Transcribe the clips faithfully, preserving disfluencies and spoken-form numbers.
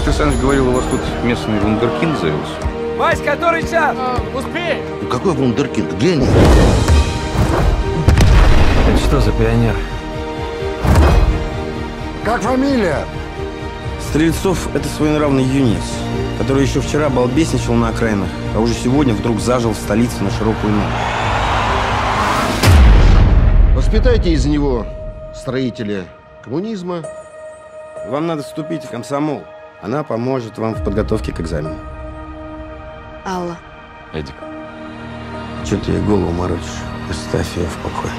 Виктор Александрович говорил, у вас тут местный вундеркинд завелся. Вась, который час? А, успей! Ну, какой вундеркинд? Гений! Это что за пионер? Как фамилия? Стрельцов — это своенравный юнец, который еще вчера балбесничал на окраинах, а уже сегодня вдруг зажил в столице на широкую ногу. Воспитайте из него строителя коммунизма. Вам надо вступить в комсомол. Она поможет вам в подготовке к экзамену. Алла. Эдик. Че ты ей голову морочишь? Оставь ее в покое.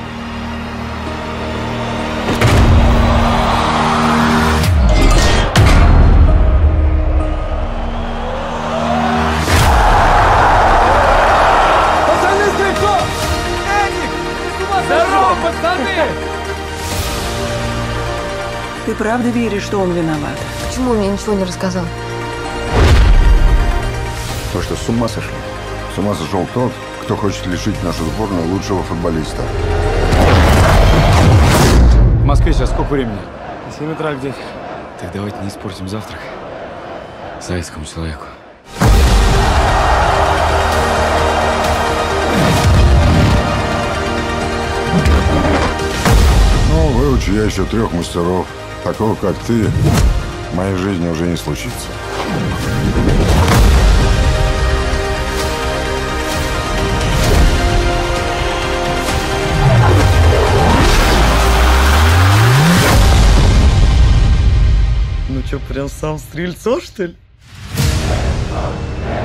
Пацаны, Стрельцов! Эдик! Здорово, пацаны! Ты правда веришь, что он виноват? Почему он мне ничего не рассказал? То, что с ума сошли. С ума сошел тот, кто хочет лишить нашу сборную лучшего футболиста. В Москве сейчас сколько времени? семь утра где-то. Так давайте не испортим завтрак советскому человеку. Ну, выучи я еще трех мастеров. Такого, как ты, в моей жизни уже не случится. Ну что, прям сам Стрельцов, что ли?